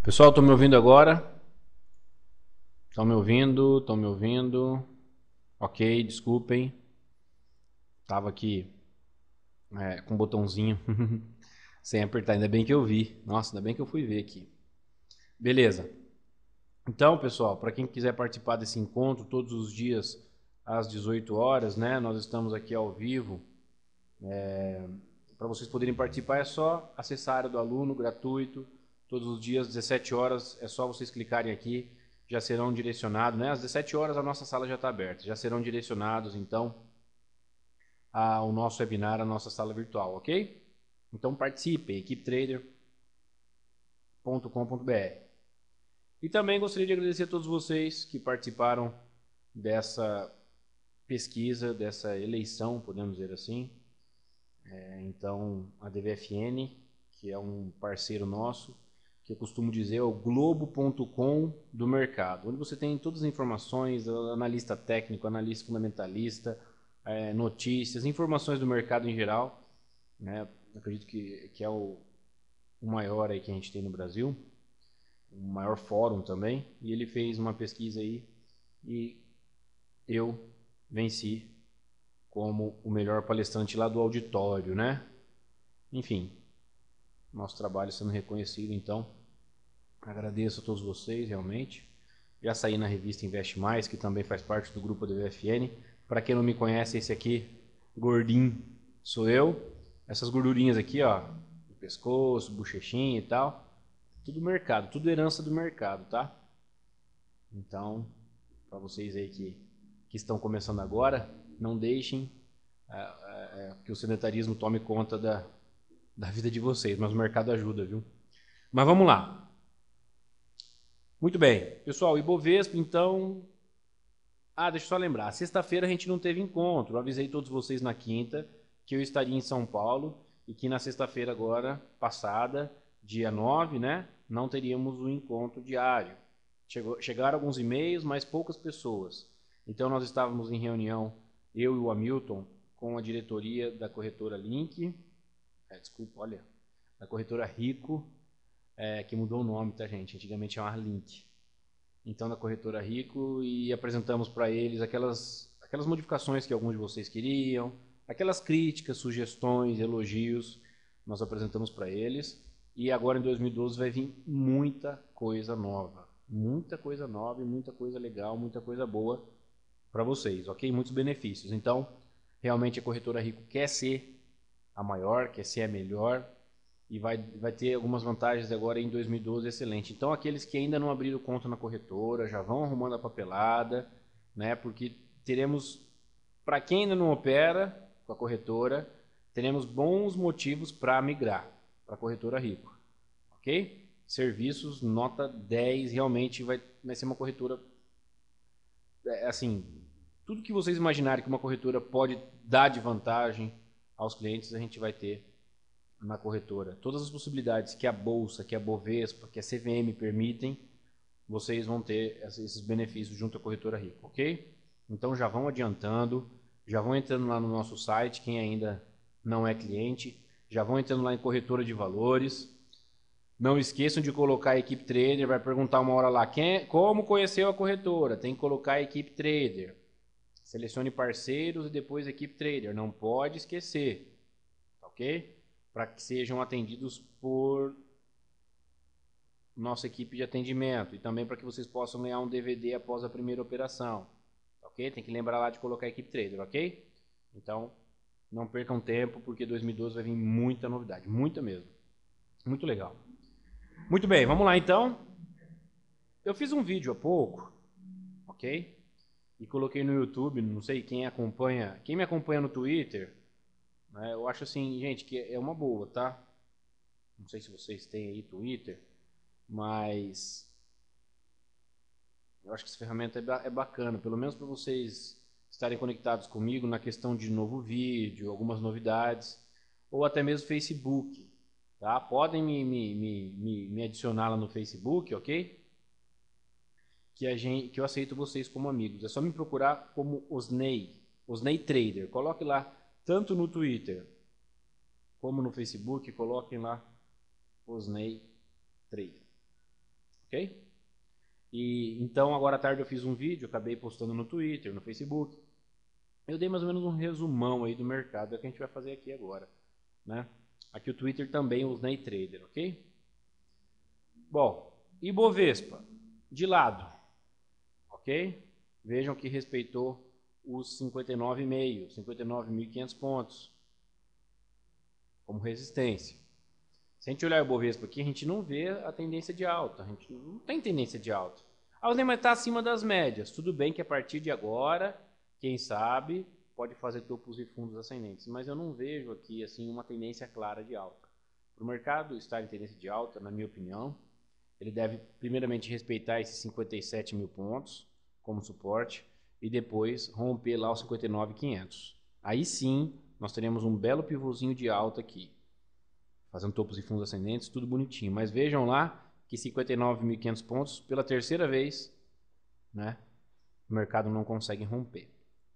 Pessoal, estão me ouvindo agora? Estão me ouvindo? Estão me ouvindo? Ok, desculpem. Tava aqui com o botãozinho sem apertar. Ainda bem que eu vi. Nossa, ainda bem que eu fui ver aqui. Beleza. Então, pessoal, para quem quiser participar desse encontro todos os dias às 18 horas, né? Nós estamos aqui ao vivo. Para vocês poderem participar é só acessar a área do aluno, gratuito. Todos os dias, 17 horas, é só vocês clicarem aqui. Já serão direcionados, né? Às 17 horas a nossa sala já está aberta. Já serão direcionados, então, ao nosso webinar, a nossa sala virtual, ok? Então participem, equipetrader.com.br. E também gostaria de agradecer a todos vocês que participaram dessa pesquisa, dessa eleição, podemos dizer assim. Então, a DVFN, que é um parceiro nosso, que eu costumo dizer é o globo.com do mercado, onde você tem todas as informações, analista técnico, analista fundamentalista, notícias, informações do mercado em geral, né? Acredito que é o maior aí que a gente tem no Brasil, o maior fórum também, e ele fez uma pesquisa aí e eu venci como o melhor palestrante lá do auditório, né? Enfim, nosso trabalho sendo reconhecido, então agradeço a todos vocês realmente. Já saí na revista Investe Mais, que também faz parte do grupo DVFN. Para quem não me conhece, esse aqui, gordinho, sou eu. Essas gordurinhas aqui, ó, do pescoço, bochechinha e tal, tudo mercado, tudo herança do mercado, tá? Então, para vocês aí que estão começando agora, não deixem que o sedentarismo tome conta da vida de vocês, mas o mercado ajuda, viu? Mas vamos lá. Muito bem. Pessoal, Ibovespa, então... deixa eu só lembrar. Sexta-feira a gente não teve encontro. Eu avisei todos vocês na quinta que eu estaria em São Paulo e que na sexta-feira agora, passada, dia 9, né, não teríamos um encontro diário. Chegaram alguns e-mails, mas poucas pessoas. Então nós estávamos em reunião, eu e o Hamilton, com a diretoria da corretora Link, desculpa, olha, da corretora Rico, que mudou o nome, tá, gente? Antigamente chamava Link. Então, da corretora Rico, e apresentamos para eles aquelas modificações que alguns de vocês queriam, aquelas críticas, sugestões, elogios, nós apresentamos para eles. E agora em 2012 vai vir muita coisa nova e muita coisa legal, muita coisa boa para vocês, ok? Muitos benefícios. Então, realmente a corretora Rico quer ser a maior, quer ser a melhor, e vai ter algumas vantagens agora em 2012 excelente. Então, aqueles que ainda não abriram conta na corretora, já vão arrumando a papelada, né? Porque teremos, para quem ainda não opera com a corretora, teremos bons motivos para migrar para a corretora Rico, ok? Serviços, nota 10, realmente vai ser uma corretora, assim, tudo que vocês imaginarem que uma corretora pode dar de vantagem aos clientes, a gente vai ter na corretora. Todas as possibilidades que a Bolsa, que a Bovespa, que a CVM permitem, vocês vão ter esses benefícios junto à corretora Rico, ok? Então já vão adiantando, já vão entrando lá no nosso site, quem ainda não é cliente, já vão entrando lá em corretora de valores. Não esqueçam de colocar a equipe trader, vai perguntar uma hora lá, como conheceu a corretora? Tem que colocar a equipe trader. Selecione parceiros e depois equipe trader, não pode esquecer, ok? Para que sejam atendidos por nossa equipe de atendimento e também para que vocês possam ganhar um DVD após a primeira operação, ok? Tem que lembrar lá de colocar a equipe trader, ok? Então, não percam tempo, porque 2012 vai vir muita novidade, muita mesmo. Muito legal. Muito bem, vamos lá então. Eu fiz um vídeo há pouco, ok? E coloquei no YouTube, não sei quem me acompanha no Twitter, né, eu acho assim, gente, que é uma boa, tá? Não sei se vocês têm aí Twitter, mas eu acho que essa ferramenta é bacana, pelo menos para vocês estarem conectados comigo na questão de novo vídeo, algumas novidades, ou até mesmo Facebook, tá? Podem me adicionar lá no Facebook, ok? Que eu aceito vocês como amigos. É só me procurar como Osney Trader. Coloque lá, tanto no Twitter como no Facebook, coloquem lá Osney Trader. ok? E então agora à tarde eu fiz um vídeo, acabei postando no Twitter, no Facebook. Eu dei mais ou menos um resumão aí do mercado, é o que a gente vai fazer aqui agora, né? Aqui o Twitter também, o Osney Trader, ok? Bom, Ibovespa, de lado, ok? Vejam que respeitou os 59,5, 59.500 pontos como resistência. Se a gente olhar o Ibovespa aqui, a gente não vê a tendência de alta, a gente não tem tendência de alta. A Osney está acima das médias, tudo bem que a partir de agora, quem sabe, pode fazer topos e fundos ascendentes, mas eu não vejo aqui assim uma tendência clara de alta. Para o mercado estar em tendência de alta, na minha opinião, ele deve primeiramente respeitar esses 57 mil pontos como suporte e depois romper lá os 59.500. Aí sim, nós teremos um belo pivôzinho de alta aqui, fazendo topos e fundos ascendentes, tudo bonitinho. Mas vejam lá que 59.500 pontos, pela terceira vez, né, o mercado não consegue romper.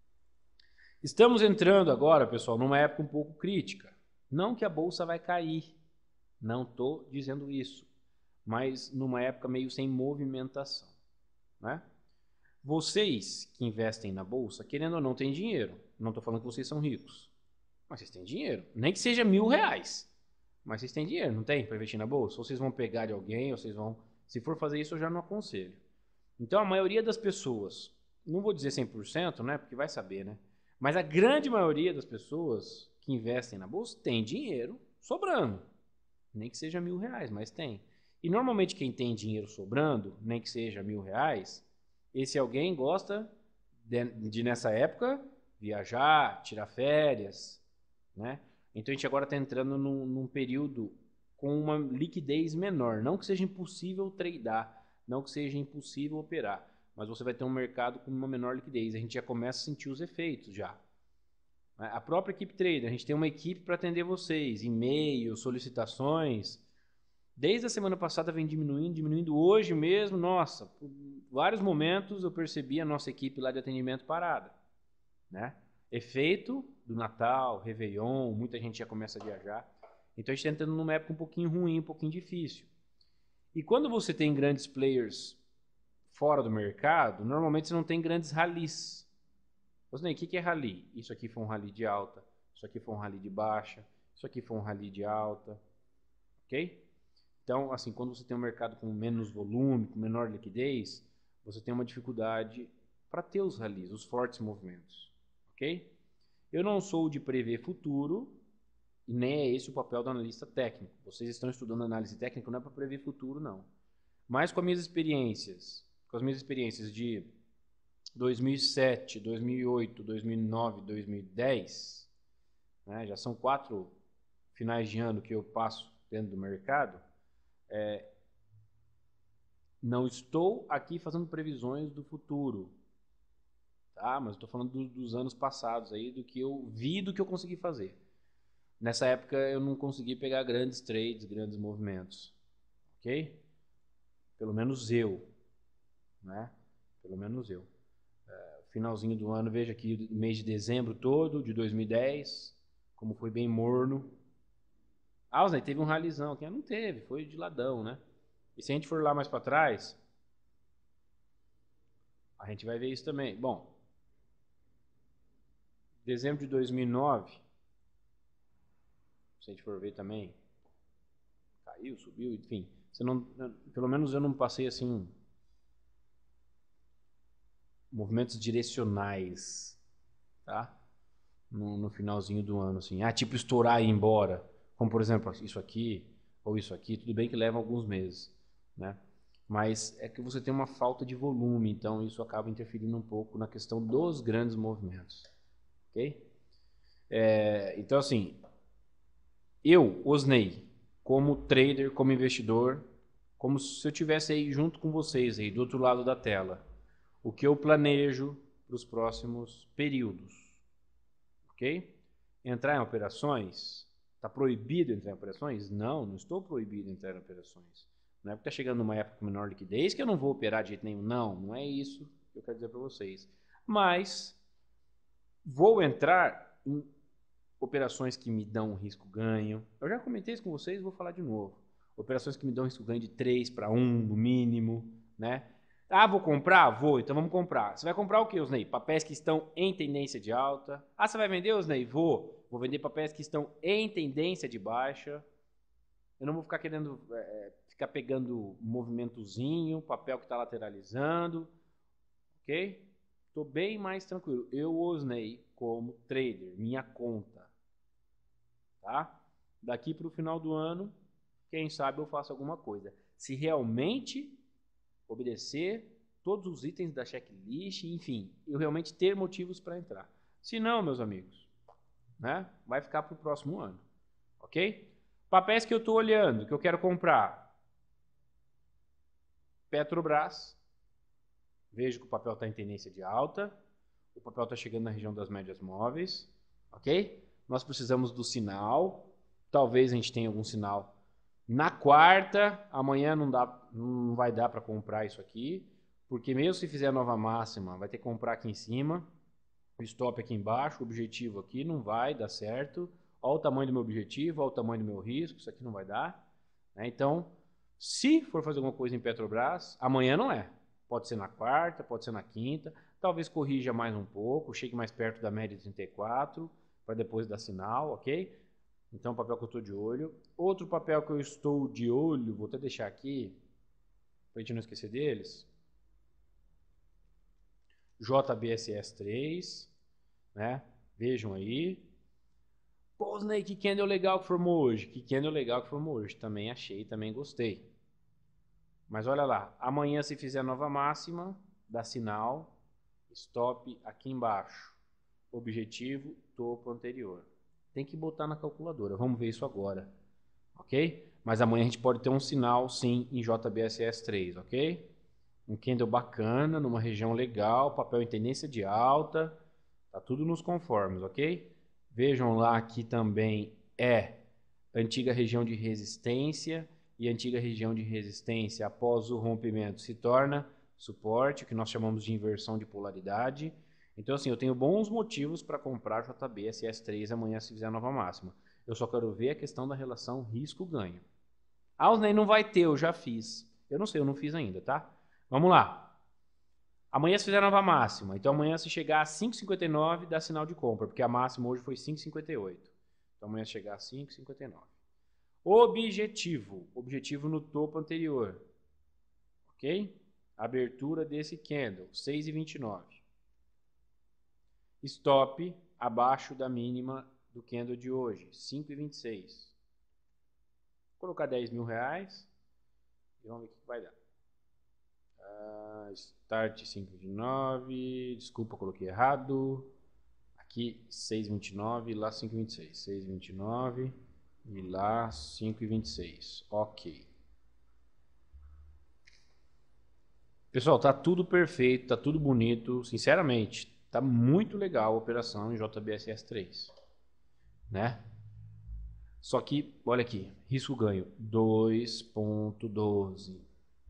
Estamos entrando agora, pessoal, numa época um pouco crítica. Não que a bolsa vai cair, não estou dizendo isso, mas numa época meio sem movimentação, né? Vocês que investem na bolsa, querendo ou não, têm dinheiro. Não estou falando que vocês são ricos, mas vocês têm dinheiro. Nem que seja R$1.000, mas vocês têm dinheiro, não tem, para investir na bolsa? Ou vocês vão pegar de alguém, ou vocês vão... Se for fazer isso, eu já não aconselho. Então, a maioria das pessoas, não vou dizer 100%, né, porque vai saber, né? Mas a grande maioria das pessoas que investem na bolsa tem dinheiro sobrando. Nem que seja R$1.000, mas tem. E normalmente quem tem dinheiro sobrando, nem que seja R$1.000, esse alguém gosta de nessa época, viajar, tirar férias, né? Então a gente agora está entrando num período com uma liquidez menor. Não que seja impossível tradear, não que seja impossível operar, mas você vai ter um mercado com uma menor liquidez. A gente já começa a sentir os efeitos já. A própria equipe trader, a gente tem uma equipe para atender vocês, e-mails, solicitações. Desde a semana passada vem diminuindo. Hoje mesmo, nossa, por vários momentos eu percebi a nossa equipe lá de atendimento parada, né? Efeito do Natal, Réveillon, muita gente já começa a viajar. Então a gente está entrando numa época um pouquinho ruim, um pouquinho difícil. E quando você tem grandes players fora do mercado, normalmente você não tem grandes rallies. Osney, o que é rally? Isso aqui foi um rally de alta, isso aqui foi um rally de baixa, isso aqui foi um rally de alta, ok? Então, assim, quando você tem um mercado com menos volume, com menor liquidez, você tem uma dificuldade para ter os rallies, os fortes movimentos, ok? Eu não sou de prever futuro, e nem é esse o papel do analista técnico. Vocês estão estudando análise técnica, não é para prever futuro, não. Mas com as minhas experiências de 2007, 2008, 2009, 2010, né, já são 4 finais de ano que eu passo dentro do mercado, não estou aqui fazendo previsões do futuro, tá? Mas estou falando dos anos passados aí, do que eu vi, do que eu consegui fazer. Nessa época eu não consegui pegar grandes trades, grandes movimentos, ok? Pelo menos eu, né? Pelo menos eu. Finalzinho do ano, veja aqui o mês de dezembro todo, de 2010, como foi bem morno. Ah, Osney, teve um ralizão aqui. Não teve, foi de ladão, né? E se a gente for lá mais para trás, a gente vai ver isso também. Bom, dezembro de 2009, se a gente for ver também, caiu, subiu, enfim. Você não, pelo menos eu não passei assim movimentos direcionais, tá? No finalzinho do ano, assim. Ah, tipo estourar e ir embora. Como, por exemplo, isso aqui ou isso aqui. Tudo bem que leva alguns meses, né? Mas é que você tem uma falta de volume, então isso acaba interferindo um pouco na questão dos grandes movimentos, ok? Então, assim, eu, Osney, como trader, como investidor, como se eu estivesse aí junto com vocês, aí do outro lado da tela, o que eu planejo para os próximos períodos, ok? Entrar em operações? Está proibido entrar em operações? Não, não estou proibido entrar em operações. Não é porque está chegando numa época com menor liquidez que eu não vou operar de jeito nenhum. Não, não é isso que eu quero dizer para vocês. Mas vou entrar em operações que me dão um risco-ganho. Eu já comentei isso com vocês, vou falar de novo. Operações que me dão risco ganho de 3 para 1 no mínimo, né? Ah, vou comprar? Vou, então vamos comprar. Você vai comprar o que, Osnei? Papéis que estão em tendência de alta. Ah, você vai vender, Osnei? Vou. Vou vender papéis que estão em tendência de baixa. Eu não vou ficar querendo ficar pegando movimentozinho, papel que está lateralizando, ok? Estou bem mais tranquilo. Eu Osnei como trader, minha conta, tá? Daqui para o final do ano, quem sabe eu faço alguma coisa. Se realmente obedecer todos os itens da checklist, enfim, eu realmente ter motivos para entrar. Se não, meus amigos, né, vai ficar para o próximo ano, ok? Papéis que eu estou olhando, que eu quero comprar. Petrobras, vejo que o papel está em tendência de alta, o papel está chegando na região das médias móveis, ok? Nós precisamos do sinal, talvez a gente tenha algum sinal na quarta, amanhã não vai dar para comprar isso aqui, porque mesmo se fizer a nova máxima, vai ter que comprar aqui em cima, o stop aqui embaixo, o objetivo aqui não vai dar certo. Olha o tamanho do meu objetivo, olha o tamanho do meu risco, isso aqui não vai dar. Né? Então, se for fazer alguma coisa em Petrobras, amanhã não é. Pode ser na quarta, pode ser na quinta, talvez corrija mais um pouco, chegue mais perto da média de 34, para depois dar sinal, ok? Então, papel que eu estou de olho. Outro papel que eu estou de olho, vou até deixar aqui, para a gente não esquecer deles. JBSS 3, né? Vejam aí. Pô, Osnei, que candle legal que formou hoje. Que candle legal que formou hoje. Também achei, também gostei. Mas olha lá, amanhã se fizer a nova máxima, dá sinal, stop aqui embaixo. Objetivo, topo anterior. Tem que botar na calculadora, vamos ver isso agora, ok? Mas amanhã a gente pode ter um sinal, sim, em JBSS 3, ok? Um candle bacana, numa região legal, papel em tendência de alta, tá tudo nos conformes, ok? Vejam lá aqui também antiga região de resistência, e antiga região de resistência após o rompimento se torna suporte, o que nós chamamos de inversão de polaridade. Então, assim, eu tenho bons motivos para comprar JBSS3 amanhã se fizer a nova máxima. Eu só quero ver a questão da relação risco-ganho. Ah, Osnei, não vai ter, eu já fiz. Eu não sei, eu não fiz ainda, tá? Vamos lá. Amanhã se fizer a nova máxima. Então, amanhã se chegar a 5,59 dá sinal de compra, porque a máxima hoje foi 5,58. Então, amanhã se chegar a 5,59. Objetivo no topo anterior, ok? Abertura desse candle, 6,29. Stop abaixo da mínima do candle de hoje, 5,26. Vou colocar 10 mil reais e vamos ver o que vai dar. Start 5,29, desculpa, coloquei errado. Aqui 6,29, lá 5,26. 6,29 e lá 5,26. Ok. Pessoal, tá tudo perfeito, tá tudo bonito. Sinceramente, tá muito legal a operação em JBSS 3, né? Só que, olha aqui, risco-ganho 2,12.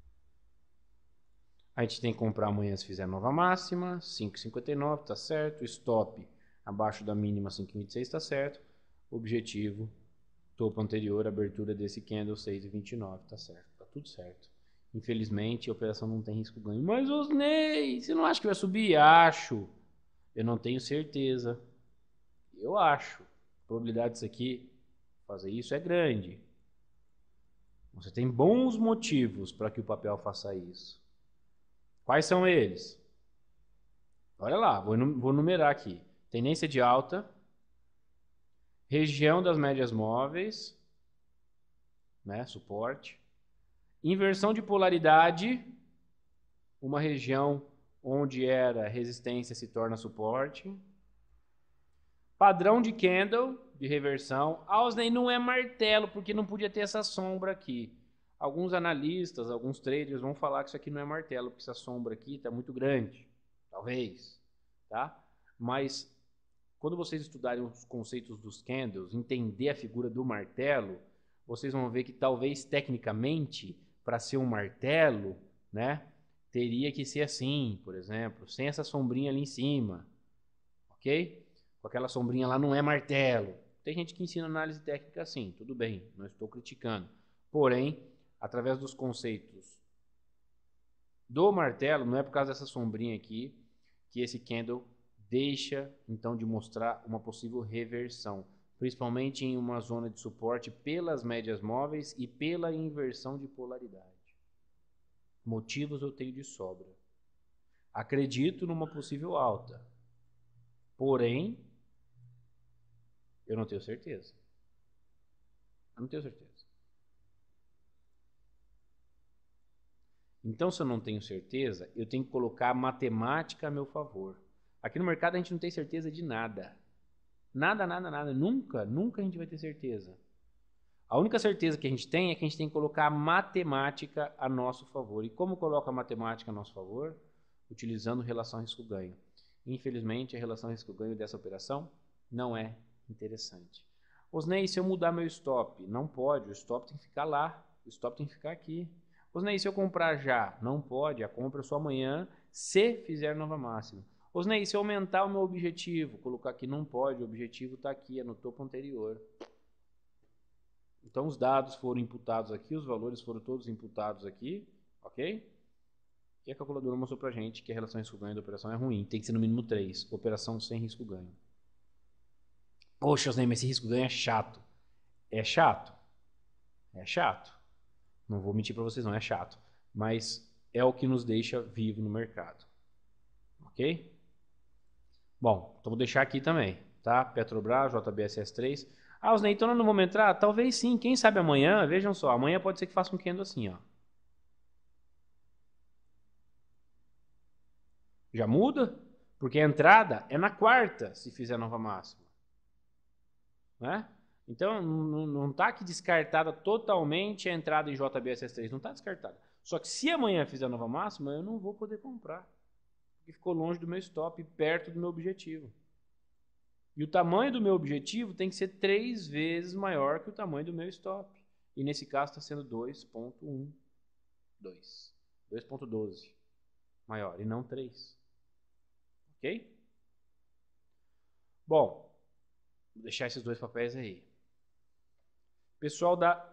A gente tem que comprar amanhã se fizer nova máxima, 5,59, tá certo. Stop abaixo da mínima 5,26, tá certo. Objetivo, topo anterior, abertura desse candle 6,29, tá certo. Tá tudo certo. Infelizmente, a operação não tem risco-ganho. Mas, Osnei, você não acha que vai subir? Acho. Eu não tenho certeza. Eu acho. A probabilidade disso aqui fazer isso é grande. Você tem bons motivos para que o papel faça isso. Quais são eles? Olha lá, vou numerar aqui. Tendência de alta, região das médias móveis, né, suporte, inversão de polaridade, uma região onde era resistência se torna suporte, padrão de candle, de reversão. Osnei não é martelo, porque não podia ter essa sombra aqui. Alguns analistas, alguns traders vão falar que isso aqui não é martelo, porque essa sombra aqui está muito grande. Talvez, tá? Mas quando vocês estudarem os conceitos dos candles, entender a figura do martelo, vocês vão ver que talvez tecnicamente, para ser um martelo, né, teria que ser assim, por exemplo, sem essa sombrinha ali em cima, ok? Com aquela sombrinha lá não é martelo. Tem gente que ensina análise técnica assim, tudo bem, não estou criticando. Porém, através dos conceitos do martelo, não é por causa dessa sombrinha aqui que esse candle deixa, então, de mostrar uma possível reversão, principalmente em uma zona de suporte pelas médias móveis e pela inversão de polaridade. Motivos eu tenho de sobra. Acredito numa possível alta, porém, eu não tenho certeza. Eu não tenho certeza. Então, se eu não tenho certeza, eu tenho que colocar a matemática a meu favor. Aqui no mercado a gente não tem certeza de nada. Nada, nada, nada. Nunca, nunca a gente vai ter certeza. A única certeza que a gente tem é que a gente tem que colocar a matemática a nosso favor. E como coloca a matemática a nosso favor? Utilizando relação risco-ganho. Infelizmente, a relação risco-ganho dessa operação não é interessante. Osnei, se eu mudar meu stop? Não pode, o stop tem que ficar lá. O stop tem que ficar aqui. Osnei, se eu comprar já? Não pode, a compra é só amanhã, se fizer nova máxima. Osnei, se eu aumentar o meu objetivo? Colocar aqui não pode, o objetivo está aqui, é no topo anterior. Então os dados foram imputados aqui, os valores foram todos imputados aqui, ok? E a calculadora mostrou pra gente que a relação risco-ganho da operação é ruim, tem que ser no mínimo 3, operação sem risco-ganho. Poxa, Osnei, mas esse risco-ganho é chato. É chato? É chato. Não vou mentir para vocês, não é chato. Mas é o que nos deixa vivo no mercado. Ok? Bom, então vou deixar aqui também, tá? Petrobras, JBSS3. Ah, Osnei, então não vamos entrar? Talvez sim, quem sabe amanhã, vejam só, amanhã pode ser que faça um candle assim, ó. Já muda? Porque a entrada é na quarta, se fizer nova máxima. Né? Então, não está aqui descartada totalmente a entrada em JBSS3. Não está descartada. Só que se amanhã fizer nova máxima, eu não vou poder comprar. Porque ficou longe do meu stop, perto do meu objetivo. E o tamanho do meu objetivo tem que ser 3 vezes maior que o tamanho do meu stop. E nesse caso está sendo 2.12. 2.12 maior e não 3. Ok? Bom, vou deixar esses dois papéis aí. Pessoal da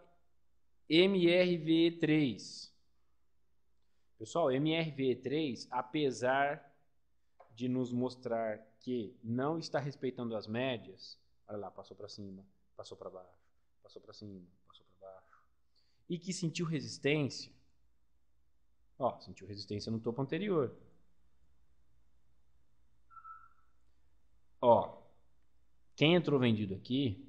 MRV3. Pessoal, MRV3, apesar de nos mostrar que não está respeitando as médias, olha lá, passou para cima, passou para baixo, passou para cima, passou para baixo, e que sentiu resistência, ó, sentiu resistência no topo anterior. Ó, quem entrou vendido aqui,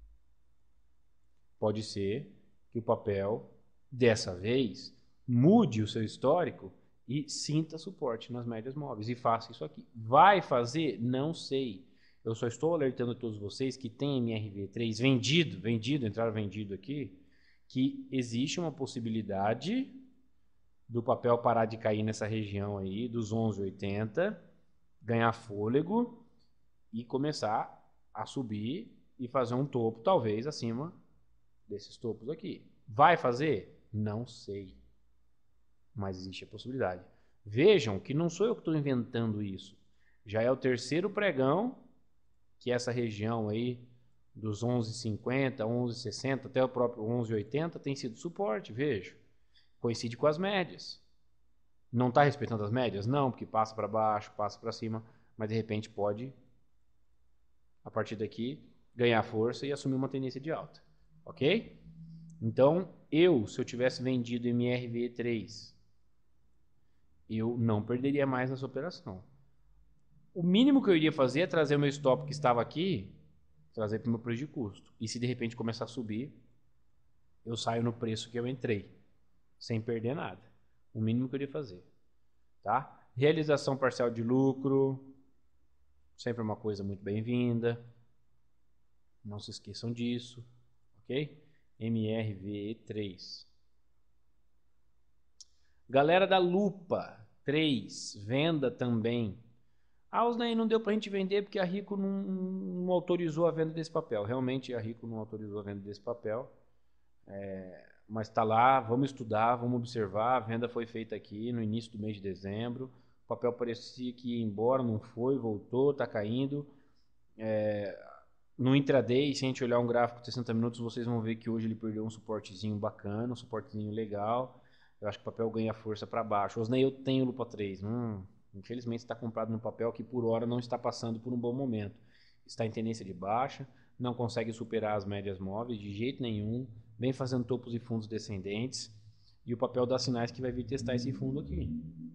pode ser que o papel, dessa vez, mude o seu histórico e sinta suporte nas médias móveis e faça isso aqui. Vai fazer? Não sei. Eu só estou alertando a todos vocês que tem MRV3 vendido, entraram vendido aqui, que existe uma possibilidade do papel parar de cair nessa região aí, dos 11,80, ganhar fôlego e começar a subir e fazer um topo, talvez, acima desses topos aqui. Vai fazer? Não sei. Mas existe a possibilidade. Vejam que não sou eu que estou inventando isso. Já é o terceiro pregão que essa região aí dos 11,50, 11,60 até o próprio 11,80 tem sido suporte, vejo. Coincide com as médias. Não está respeitando as médias? Não, porque passa para baixo, passa para cima, mas de repente pode, a partir daqui, ganhar força e assumir uma tendência de alta. Ok? Então, se eu tivesse vendido MRV3, eu não perderia mais nessa operação. O mínimo que eu iria fazer é trazer o meu stop que estava aqui, trazer para o meu preço de custo. E se de repente começar a subir, eu saio no preço que eu entrei, sem perder nada. O mínimo que eu iria fazer. Tá? Realização parcial de lucro, sempre uma coisa muito bem-vinda. Não se esqueçam disso. Ok? MRV3. Galera da Lupa 3, venda também. A Osnei não deu para a gente vender porque a Rico não autorizou a venda desse papel. Realmente a Rico não autorizou a venda desse papel. Mas está lá, vamos estudar, vamos observar. A venda foi feita aqui no início do mês de dezembro. O papel parecia que ia embora, não foi, voltou, está caindo. no intraday, se a gente olhar um gráfico de 60 minutos, vocês vão ver que hoje ele perdeu um suportezinho bacana, um suportezinho legal. Eu acho que o papel ganha força para baixo. Osnei, eu tenho Lupa 3. Infelizmente está comprado no papel que por hora não está passando por um bom momento. Está em tendência de baixa, não consegue superar as médias móveis de jeito nenhum, vem fazendo topos e fundos descendentes, e o papel dá sinais que vai vir testar esse fundo aqui.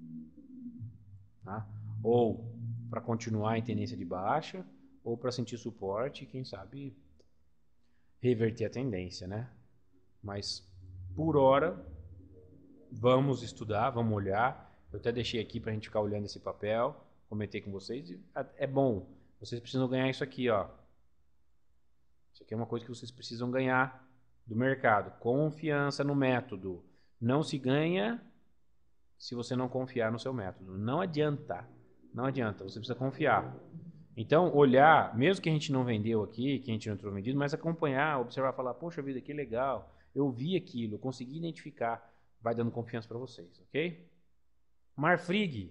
Tá? Ou para continuar em tendência de baixa, ou para sentir suporte e quem sabe reverter a tendência, né? Mas por hora vamos estudar, vamos olhar. Eu até deixei aqui para a gente ficar olhando esse papel, comentei com vocês. É bom, vocês precisam ganhar isso aqui, ó. Isso aqui é uma coisa que vocês precisam ganhar do mercado. Confiança no método. Não se ganha se você não confiar no seu método. Não adianta. Não adianta, você precisa confiar. Então, olhar, mesmo que a gente não vendeu aqui, que a gente não entrou vendido, mas acompanhar, observar, falar, poxa vida, que legal, eu vi aquilo, eu consegui identificar, vai dando confiança para vocês, ok? Marfrig.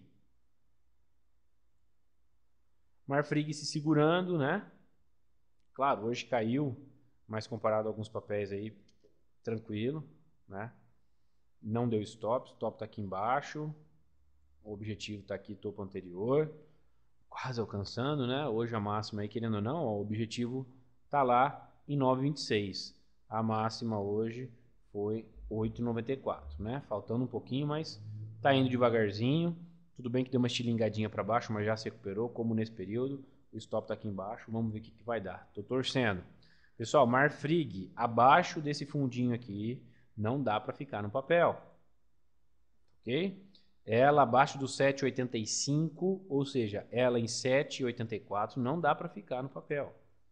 Marfrig se segurando, né? Claro, hoje caiu, mas comparado a alguns papéis aí, tranquilo, né? Não deu stop, stop está aqui embaixo, o objetivo está aqui, topo anterior, quase alcançando, né? Hoje a máxima aí, querendo ou não, ó, o objetivo está lá em 9,26. A máxima hoje foi 8,94, né? Faltando um pouquinho, mas está indo devagarzinho. Tudo bem que deu uma estilingadinha para baixo, mas já se recuperou, como nesse período. O stop está aqui embaixo, vamos ver o que vai dar. Estou torcendo. Pessoal, Marfrig, abaixo desse fundinho aqui, não dá para ficar no papel. Ok? Ela abaixo do 7,85, ou seja, ela em 7,84, não dá para ficar no papel.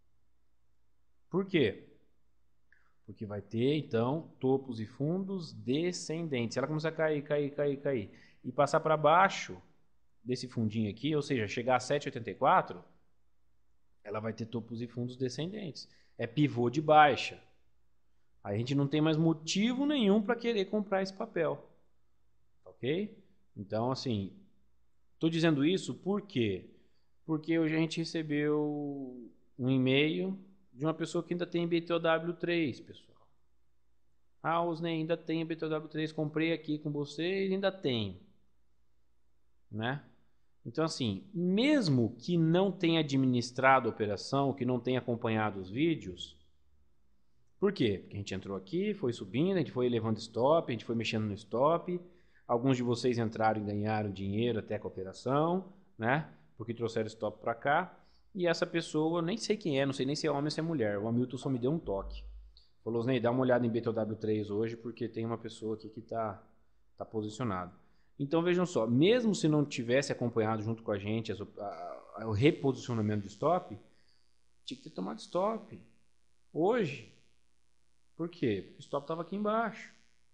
Por quê? Porque vai ter, então, topos e fundos descendentes. Se ela começar a cair, e passar para baixo desse fundinho aqui, ou seja, chegar a 7,84, ela vai ter topos e fundos descendentes. É pivô de baixa. Aí a gente não tem mais motivo nenhum para querer comprar esse papel. Ok? Então, assim, estou dizendo isso por quê? Porque hoje a gente recebeu um e-mail de uma pessoa que ainda tem BTOW3, pessoal. Ah, Osnei, ainda tem BTOW3, comprei aqui com vocês, ainda tem. Né? Então, assim, mesmo que não tenha administrado a operação, que não tenha acompanhado os vídeos, por quê? Porque a gente entrou aqui, foi subindo, a gente foi levando stop, a gente foi mexendo no stop, alguns de vocês entraram e ganharam dinheiro até com a operação, né? Porque trouxeram stop para cá, e essa pessoa, nem sei quem é, não sei nem se é homem ou se é mulher, o Hamilton só me deu um toque. Falou, Osnei, dá uma olhada em BTW3 hoje, porque tem uma pessoa aqui que tá posicionado. Então vejam só, mesmo se não tivesse acompanhado junto com a gente o reposicionamento do stop, tinha que ter tomado stop. Hoje. Por quê? Porque o stop estava aqui embaixo.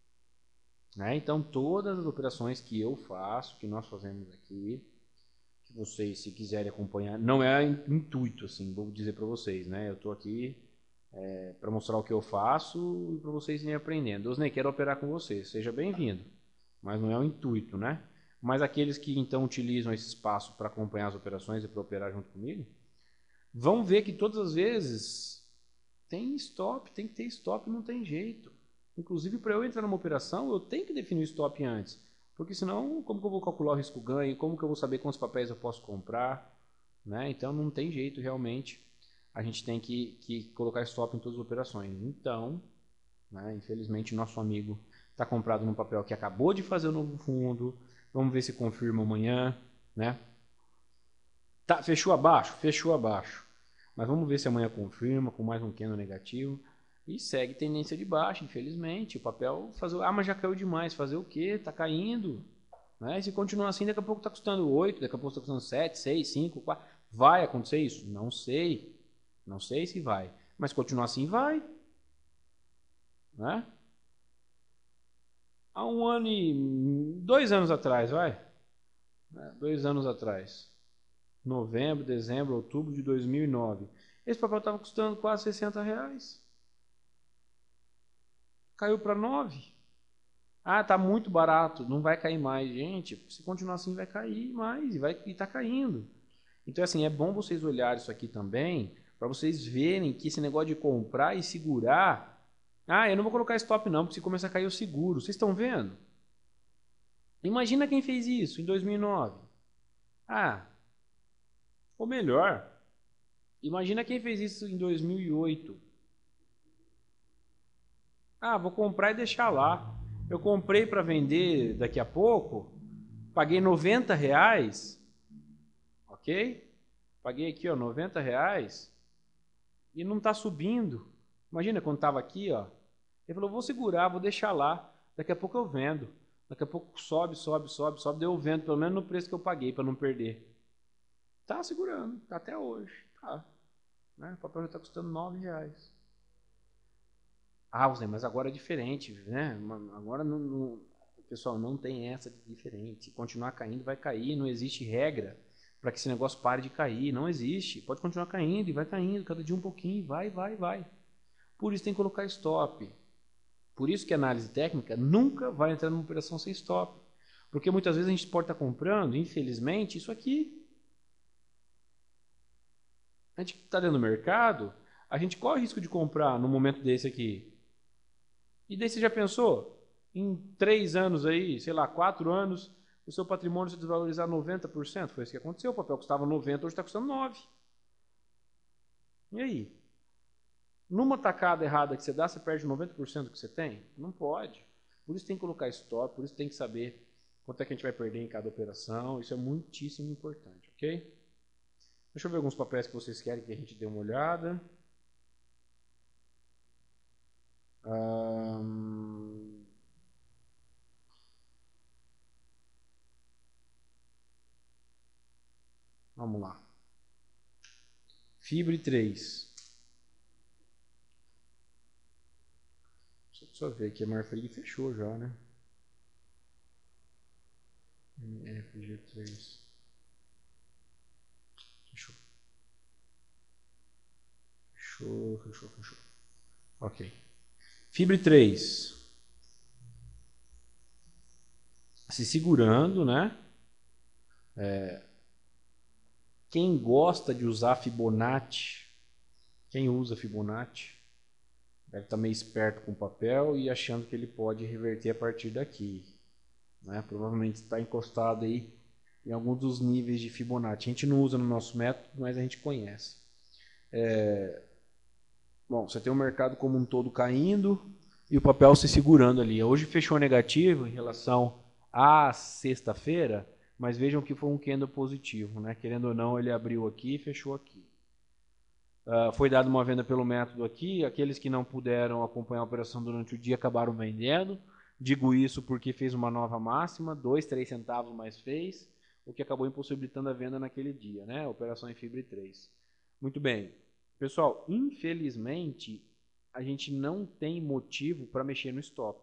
Né? Então todas as operações que eu faço, que nós fazemos aqui, que vocês, se quiserem acompanhar, não é intuito, assim, vou dizer para vocês, né? Eu estou aqui para mostrar o que eu faço e para vocês irem aprendendo. Osnei, quero operar com vocês, seja bem-vindo. Mas não é o intuito, né? Mas aqueles que então utilizam esse espaço para acompanhar as operações e para operar junto comigo, vão ver que todas as vezes tem stop, tem que ter stop, não tem jeito. Inclusive, para eu entrar numa operação, eu tenho que definir o stop antes. Porque senão, como que eu vou calcular o risco-ganho? Como que eu vou saber quantos papéis eu posso comprar? Né? Então, não tem jeito realmente. A gente tem que colocar stop em todas as operações. Então, né, infelizmente, nosso amigo está comprado num papel que acabou de fazer o novo fundo. Vamos ver se confirma amanhã, né? Tá, fechou abaixo? Fechou abaixo. Mas vamos ver se amanhã confirma com mais um candle negativo. E segue tendência de baixa, infelizmente. O papel fazer, mas já caiu demais. Fazer o quê? Tá caindo. Né? E se continuar assim, daqui a pouco está custando 8, daqui a pouco está custando 7, 6, 5, 4. Vai acontecer isso? Não sei. Não sei se vai. Mas continuar assim, vai. Né? Há 1 ano e 2 anos atrás, vai. 2 anos atrás. Novembro, dezembro, outubro de 2009. Esse papel estava custando quase R$60. Caiu para 9. Ah, tá muito barato, não vai cair mais. Gente, se continuar assim vai cair mais e está caindo. Então, assim, é bom vocês olharem isso aqui também Para vocês verem que esse negócio de comprar e segurar... eu não vou colocar stop não, porque se começar a cair o seguro. Vocês estão vendo? Imagina quem fez isso em 2009. Ou melhor, imagina quem fez isso em 2008. Vou comprar e deixar lá. Eu comprei para vender daqui a pouco, paguei R$90, ok? Paguei aqui, ó, R$90 e não está subindo. Imagina quando estava aqui, ó. Ele falou, vou segurar, vou deixar lá. Daqui a pouco eu vendo. Daqui a pouco sobe. Daí eu vendo, pelo menos no preço que eu paguei, para não perder. Tá segurando, tá até hoje. Tá. Né? O papel já está custando R$9. Zé, mas agora é diferente, né? Agora pessoal, não tem essa de diferente. Se continuar caindo, vai cair. Não existe regra para que esse negócio pare de cair. Não existe. Pode continuar caindo e vai caindo, cada dia um pouquinho, vai. Por isso tem que colocar stop. Por isso que a análise técnica nunca vai entrar numa operação sem stop. Porque muitas vezes a gente pode estar comprando, infelizmente, isso aqui. A gente está dentro do mercado, a gente corre o risco de comprar no momento desse aqui. E daí você já pensou? Em 3 anos aí, sei lá, 4 anos, o seu patrimônio se desvalorizar 90%? Foi isso que aconteceu. O papel custava 90, hoje está custando 9. E aí? Numa tacada errada que você dá, você perde 90% do que você tem? Não pode. Por isso tem que colocar stop, por isso tem que saber quanto é que a gente vai perder em cada operação. Isso é muitíssimo importante, ok? Deixa eu ver alguns papéis que vocês querem que a gente dê uma olhada. Vamos lá. Fibre 3. Deixa eu ver aqui, a Marfrig fechou já, né? FG3. Fechou. Ok. Fibre 3. Se segurando, né? Quem gosta de usar Fibonacci, quem usa Fibonacci, deve estar meio esperto com o papel e achando que ele pode reverter a partir daqui. Né? Provavelmente está encostado aí em algum dos níveis de Fibonacci. A gente não usa no nosso método, mas a gente conhece. Bom, você tem o mercado como um todo caindo e o papel se segurando ali. Hoje fechou negativo em relação à sexta-feira, mas vejam que foi um candle positivo, né? Querendo ou não, ele abriu aqui e fechou aqui. Foi dada uma venda pelo método aqui, aqueles que não puderam acompanhar a operação durante o dia acabaram vendendo. Digo isso porque fez uma nova máxima, 2, 3 centavos mais fez, o que acabou impossibilitando a venda naquele dia, né? Operação em Fibre 3. Muito bem. Pessoal, infelizmente, a gente não tem motivo para mexer no stop.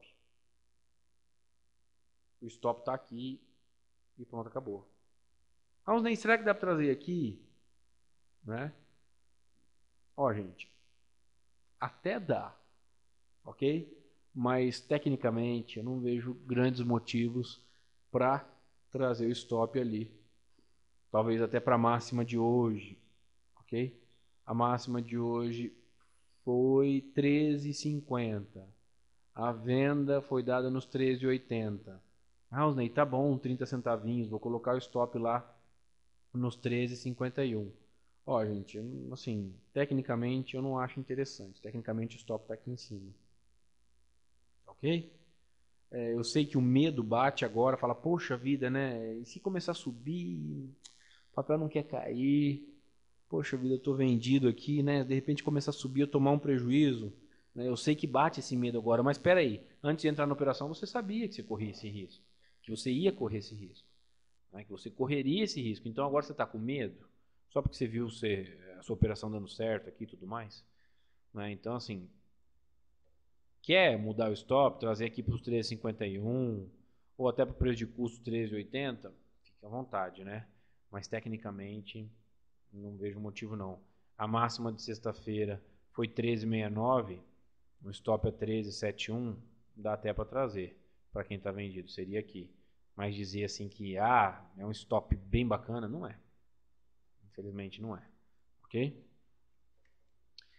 O stop está aqui e pronto, acabou. Ney, será que dá para trazer aqui? Né? Ó, gente, até dá, ok? Mas, tecnicamente, eu não vejo grandes motivos para trazer o stop ali. Talvez até para a máxima de hoje, ok? A máxima de hoje foi 13,50. A venda foi dada nos 13,80. Ney, tá bom, 30 centavinhos, vou colocar o stop lá nos 13,51. Ó, gente, assim, tecnicamente eu não acho interessante. Tecnicamente o stop está aqui em cima. Ok? Eu sei que o medo bate agora, fala, poxa vida, né? E se começar a subir, o papel não quer cair, poxa vida, eu estou vendido aqui, né? De repente começar a subir, eu tomar um prejuízo. Né? Eu sei que bate esse medo agora, mas espera aí, antes de entrar na operação, você sabia que você corria esse risco, que você ia correr esse risco, né? Que você correria esse risco. Então agora você está com medo, só porque você viu a sua operação dando certo aqui e tudo mais. Né? Então, assim, quer mudar o stop, trazer aqui para os 13,51 ou até para o preço de custo 13,80, fique à vontade, né? Mas tecnicamente não vejo motivo não. A máxima de sexta-feira foi 13,69, o stop é 13,71, dá até para trazer para quem está vendido, seria aqui. Mas dizer assim que é um stop bem bacana, não é. Infelizmente não é. Ok?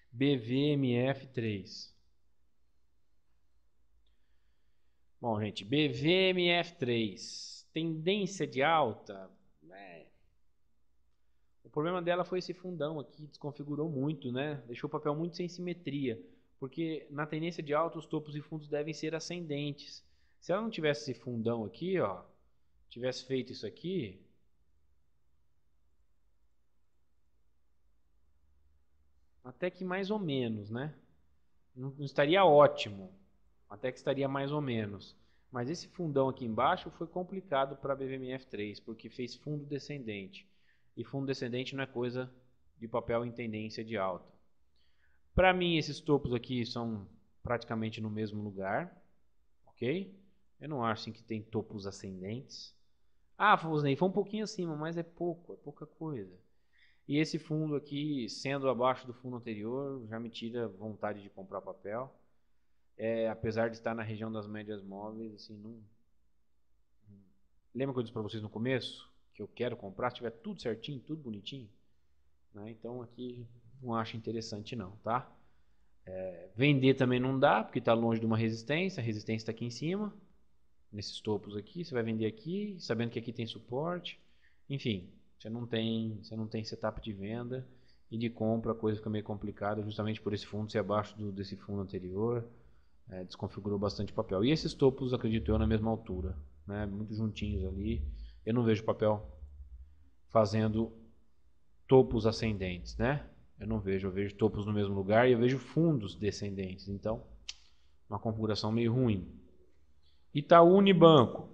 BVMF3. Bom, gente, BVMF3, tendência de alta. O problema dela foi esse fundão aqui, desconfigurou muito, né? Deixou o papel muito sem simetria, porque na tendência de alta os topos e fundos devem ser ascendentes. Se ela não tivesse esse fundão aqui, ó, tivesse feito isso aqui, até que mais ou menos, né? Não estaria ótimo, até que estaria mais ou menos. Mas esse fundão aqui embaixo foi complicado para a BVMF3, porque fez fundo descendente. E fundo descendente não é coisa de papel em tendência de alta. Para mim, esses topos aqui são praticamente no mesmo lugar, ok? Eu não acho assim, que tem topos ascendentes. Ah, Fusney, foi um pouquinho acima, mas é pouca coisa. E esse fundo aqui, sendo abaixo do fundo anterior, já me tira vontade de comprar papel. Apesar de estar na região das médias móveis, assim, não... Lembra que eu disse para vocês no começo? Que eu quero comprar, se tiver tudo certinho, tudo bonitinho? Né? Então aqui não acho interessante não, tá? Vender também não dá, porque está longe de uma resistência. A resistência está aqui em cima, nesses topos aqui. Você vai vender aqui, sabendo que aqui tem suporte. Enfim, você não tem setup de venda e de compra, a coisa fica meio complicada, justamente por esse fundo ser abaixo desse fundo anterior. Desconfigurou bastante o papel. E esses topos, acredito eu, na mesma altura, né? Muito juntinhos ali. Eu não vejo papel fazendo topos ascendentes, né? Eu vejo topos no mesmo lugar e eu vejo fundos descendentes. Então, uma configuração meio ruim. Itaú Unibanco.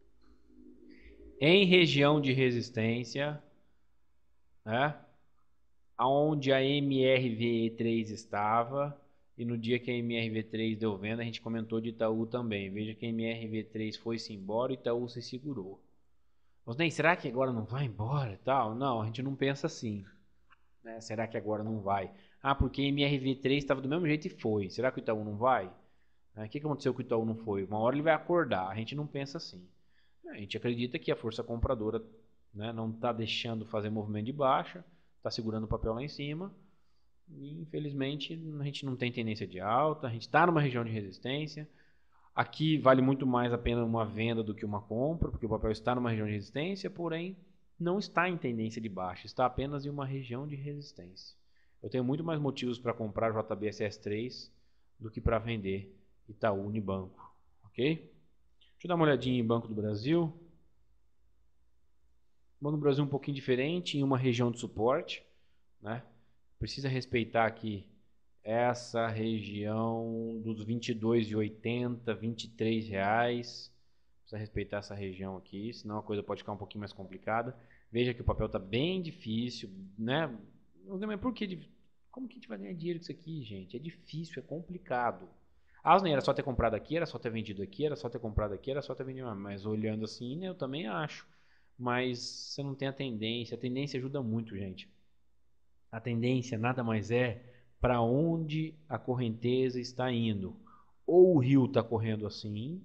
Em região de resistência, né? Onde a MRV3 estava, e no dia que a MRV3 deu venda, a gente comentou de Itaú também. Veja que a MRV3 foi-se embora e Itaú se segurou. Mas, será que agora não vai embora e tal? Não, a gente não pensa assim. Né? Será que agora não vai? Ah, porque a MRV3 estava do mesmo jeito e foi. Será que o Itaú não vai? O que aconteceu que o Itaú não foi? Uma hora ele vai acordar. A gente não pensa assim. A gente acredita que a força compradora, né, não está deixando fazer movimento de baixa, está segurando o papel lá em cima. E, infelizmente, a gente não tem tendência de alta, a gente está numa região de resistência. Aqui vale muito mais a pena uma venda do que uma compra, porque o papel está numa região de resistência, porém não está em tendência de baixa, está apenas em uma região de resistência. Eu tenho muito mais motivos para comprar JBSS3 do que para vender Itaú Unibanco, ok? Deixa eu dar uma olhadinha em Banco do Brasil. Banco do Brasil um pouquinho diferente, em uma região de suporte, né? Precisa respeitar aqui essa região dos 22,80, R$ 23. Precisa respeitar essa região aqui, senão a coisa pode ficar um pouquinho mais complicada. Veja que o papel está bem difícil, né? Por que? Como que a gente vai ganhar dinheiro com isso aqui, gente? É difícil, é complicado. Asney, era só ter comprado aqui, era só ter vendido aqui, era só ter comprado aqui, era só ter vendido. Mas olhando assim, né, eu também acho. Mas você não tem a tendência. A tendência ajuda muito, gente. A tendência nada mais é para onde a correnteza está indo. Ou o rio está correndo assim,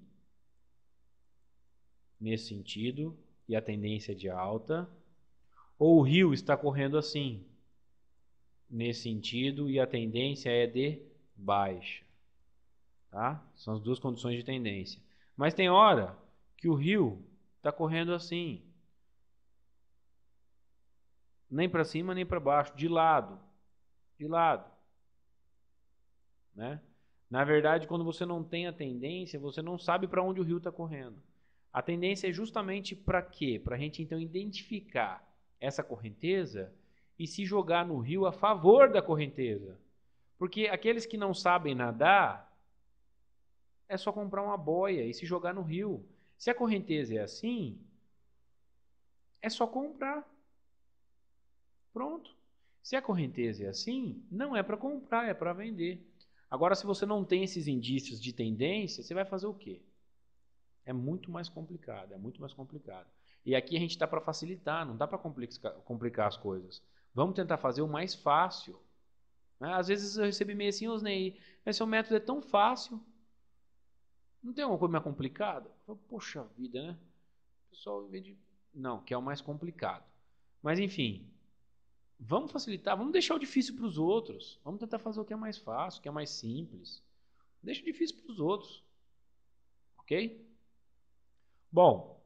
nesse sentido, e a tendência é de alta, ou o rio está correndo assim, nesse sentido, e a tendência é de baixa. Tá? São as duas condições de tendência. Mas tem hora que o rio está correndo assim, nem para cima nem para baixo, de lado, né? Na verdade, quando você não tem a tendência, você não sabe para onde o rio está correndo. A tendência é justamente para quê? Para a gente então identificar essa correnteza e se jogar no rio a favor da correnteza. Porque aqueles que não sabem nadar, é só comprar uma boia e se jogar no rio. Se a correnteza é assim, é só comprar. Pronto. Se a correnteza é assim, não é para comprar, é para vender. Agora, se você não tem esses indícios de tendência, você vai fazer o quê? É muito mais complicado, é muito mais complicado. E aqui a gente está para facilitar, não dá para complicar as coisas. Vamos tentar fazer o mais fácil. Né? Às vezes eu recebi meio assim, Osnei, mas seu método é tão fácil. Não tem alguma coisa mais complicada? Poxa vida, né? O pessoal, em vez de... Não, que é o mais complicado. Mas enfim, Vamos facilitar, vamos deixar o difícil para os outros. Vamos tentar fazer o que é mais fácil, o que é mais simples. Deixa o difícil para os outros. Ok? Bom,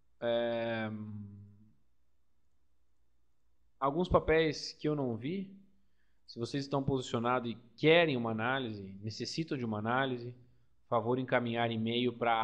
alguns papéis que eu não vi. Se vocês estão posicionados e querem uma análise, necessitam de uma análise, favor encaminhar e-mail para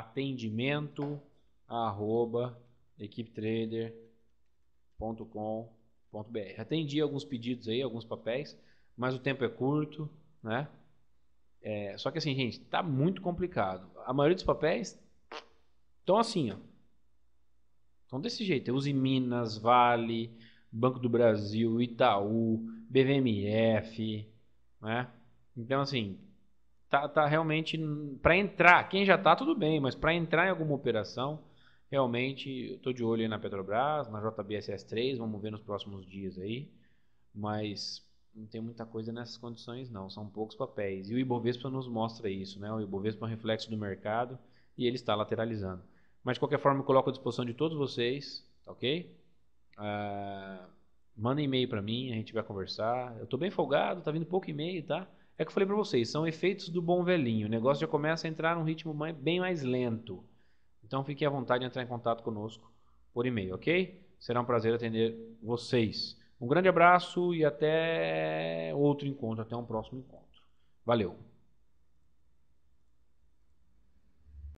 atendimento@equipetrader.com.br. Atendi alguns pedidos aí, alguns papéis, mas o tempo é curto, né? Só que assim, gente, tá muito complicado. A maioria dos papéis estão assim, ó. Estão desse jeito. Use Minas, Vale, Banco do Brasil, Itaú, BVMF, né? Então, assim, tá realmente para entrar. Quem já tá, tudo bem, mas para entrar em alguma operação, realmente eu tô de olho aí na Petrobras, na JBSS3, vamos ver nos próximos dias aí, mas não tem muita coisa nessas condições não, são poucos papéis. E o Ibovespa nos mostra isso, né? O Ibovespa é um reflexo do mercado e ele está lateralizando. Mas de qualquer forma, eu coloco à disposição de todos vocês, tá ok? Manda e-mail para mim, a gente vai conversar. Eu tô bem folgado, tá vindo pouco e-mail, tá? É que eu falei para vocês, são efeitos do bom velhinho. O negócio já começa a entrar num ritmo bem mais lento. Então fique à vontade de entrar em contato conosco por e-mail, ok? Será um prazer atender vocês. Um grande abraço e até outro encontro, até um próximo encontro. Valeu!